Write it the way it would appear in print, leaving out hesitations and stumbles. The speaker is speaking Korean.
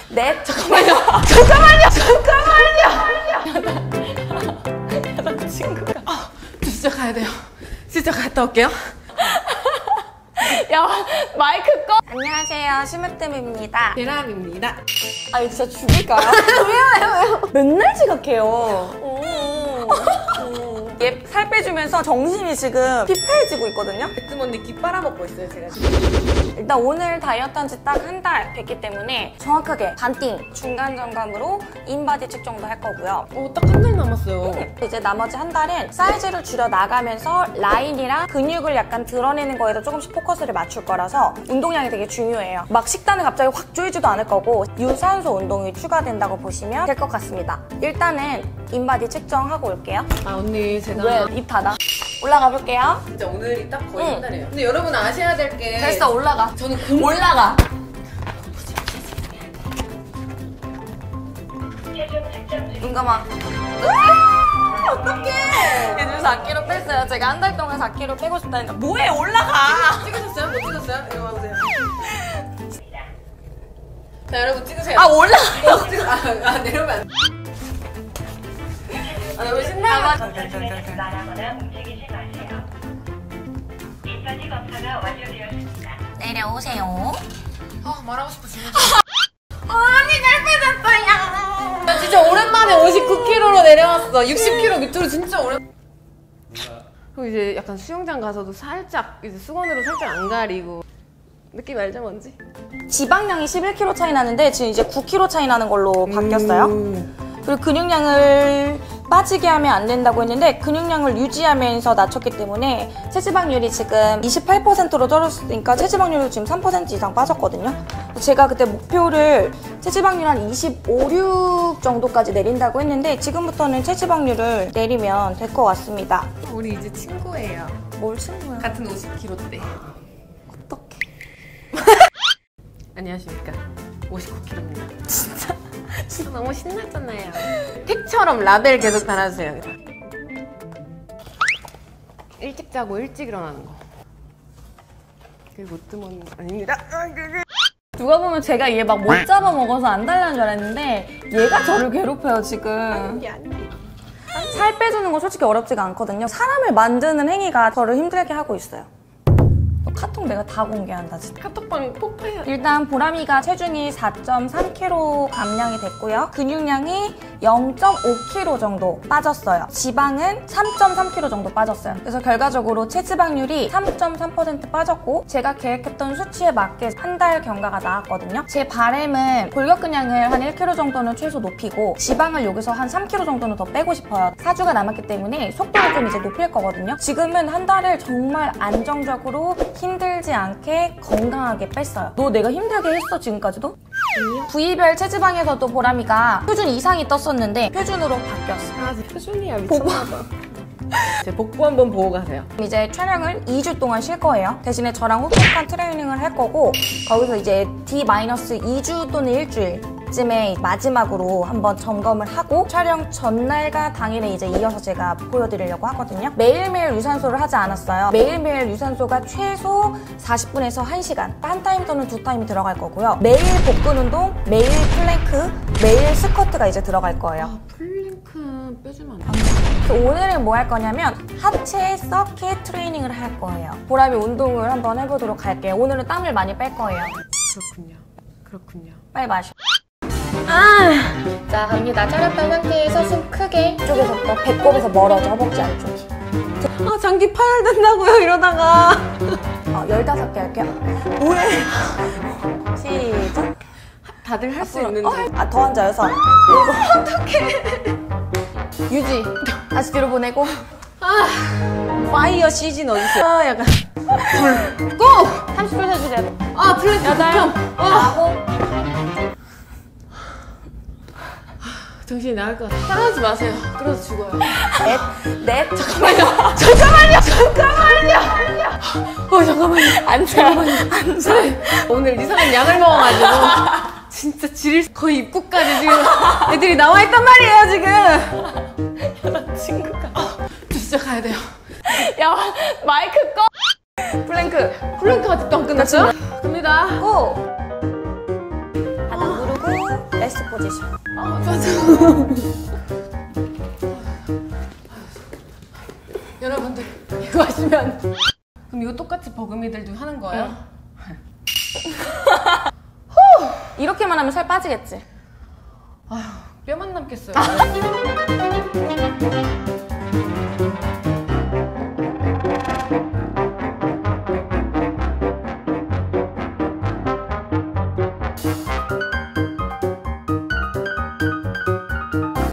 넷. 잠깐만요. 나 친구가. 저 진짜 가야 돼요. 진짜 갔다 올게요. 야, 마이크 꺼. 안녕하세요, 심으뜸입니다. 대람입니다. 아, 이거 진짜 죽일까요? 왜요? 맨날 지각해요. 얘 살 빼주면서 정신이 지금 피폐해지고 있거든요? 백금 언니 귀 빨아먹고 있어요, 제가 지금. 일단 오늘 다이어트 한 지 딱 한 달 됐기 때문에 정확하게 반띵 중간 점검으로 인바디 측정도 할 거고요. 딱 한 달 남았어요. 이제 나머지 한 달은 사이즈를 줄여 나가면서 라인이랑 근육을 약간 드러내는 거에도 조금씩 포커스를 맞출 거라서 운동량이 되게 중요해요. 막 식단을 갑자기 확 조이지도 않을 거고 유산소 운동이 추가된다고 보시면 될 것 같습니다. 일단은 인바디 측정하고 올게요. 아, 언니 제가 왜? 입 닫아. 올라가 볼게요. 진짜 오늘이 딱 거의 한 달이에요. 근데 여러분 아셔야 될 게 됐어, 올라가. 저는 올라가. 눈 감아. 어떡해. 요즘 4kg 뺐어요. 제가 한 달 동안 4kg 빼고 싶다니까. 뭐해, 올라가. 찍으셨어요? 못 찍었어요? 이거 와보세요. 자, 여러분 찍으세요. 아, 올라가. 내려오면 안 돼. 너무 신나요. 말하거나 움직이지 마세요. 인바디 검사가 완료되었습니다. 내려오세요. 말하고 싶어 지금. 언니 잘 빼졌어요. 진짜 오랜만에 59kg로 내려왔어. 60kg 밑으로 진짜 오랜. 그리고 이제 약간 수영장 가서도 살짝 이제 수건으로 살짝 안 가리고 느낌 알죠, 뭔지? 지방량이 11kg 차이 나는데 지금 이제 9kg 차이 나는 걸로 바뀌었어요. 그리고 근육량을 빠지게 하면 안 된다고 했는데 근육량을 유지하면서 낮췄기 때문에 체지방률이 지금 28%로 떨어졌으니까 체지방률도 지금 3% 이상 빠졌거든요. 제가 그때 목표를 체지방률 한 25, 6 정도까지 내린다고 했는데 지금부터는 체지방률을 내리면 될 것 같습니다. 우리 이제 친구예요. 뭘 친구야? 같은 50kg대. 어떡해. 안녕하십니까. 59kg입니다. 진짜 너무 신났잖아요. 택처럼 라벨 계속 달아주세요. 일찍 자고 일찍 일어나는 거. 그게 못 뜨면 아닙니다. 누가 보면 제가 얘 막 못 잡아먹어서 안 달라는 줄 알았는데 얘가 저를 괴롭혀요 지금. 이게 아니에요. 살 빼주는 건 솔직히 어렵지가 않거든요. 사람을 만드는 행위가 저를 힘들게 하고 있어요. 카톡 내가 다 공개한다 진짜. 카톡방 폭파해요. 일단 보람이가 체중이 4.3kg 감량이 됐고요. 근육량이 0.5kg 정도 빠졌어요. 지방은 3.3kg 정도 빠졌어요. 그래서 결과적으로 체지방률이 3.3% 빠졌고 제가 계획했던 수치에 맞게 한 달 경과가 나왔거든요. 제 바람은 골격근량을 한 1kg 정도는 최소 높이고 지방을 여기서 한 3kg 정도는 더 빼고 싶어요. 4주가 남았기 때문에 속도를 좀 이제 높일 거거든요. 지금은 한 달을 정말 안정적으로 힘들지 않게 건강하게 뺐어요. 너 내가 힘들게 했어 지금까지도? 아니요. 부위별 체지방에서도 보람이가 표준 이상이 떴었는데 표준으로 바뀌었어. 아, 표준이야. 미쳤나봐. 제 복부 한번 보고 가세요. 이제 촬영을 2주 동안 쉴 거예요. 대신에 저랑 혹독한 트레이닝을 할 거고 거기서 이제 D-2주 또는 일주일쯤에 마지막으로 한번 점검을 하고 촬영 전날과 당일에 이제 이어서 제가 보여드리려고 하거든요. 매일매일 유산소를 하지 않았어요. 매일매일 유산소가 최소 40분에서 1시간 한 타임 또는 두 타임이 들어갈 거고요. 매일 복근 운동, 매일 플랭크, 매일 스쿼트가 이제 들어갈 거예요. 플랭크 빼주면 안 돼. 오늘은 뭐 할 거냐면 하체 서킷 트레이닝을 할 거예요. 보람이 운동을 한번 해보도록 할게요. 오늘은 땀을 많이 뺄 거예요. 그렇군요. 빨리 마셔. 자, 갑니다. 차렸던 상태에서 숨 크게 이쪽에서부터 배꼽에서 멀어져, 허벅지 안쪽이. 장기 파열된다고요, 이러다가. 15개 할게요. 뭐해? 시작. 다들 할 수 있는데. 더 앉아, 6. 7. 어떡해. 유지. 다시 뒤로 보내고. 파이어 시즌 어디서? 약간. 고! 30분 해주세요. 플랭크 8. 9. 정신이 나갈 것 같아. 따라하지 마세요. 그래서 죽어요. 넷. 잠깐만요. 앉아. 오늘 이상한 약을 먹어가지고 진짜 지릴 거의 입구까지 지금 애들이 나와있단 말이에요 지금. 나 친구가. 저 진짜 가야 돼요. 야, 마이크 꺼. 플랭크 아직도 안 끝났어요? 갑니다. 고! 바닥 누르고 레스트 포지션. 아, 맞아. 여러분들 이거 하시면 그럼 이거 똑같이 버금이들도 하는 거예요? 이렇게만 하면 살 빠지겠지? 아휴, 뼈만 남겠어요.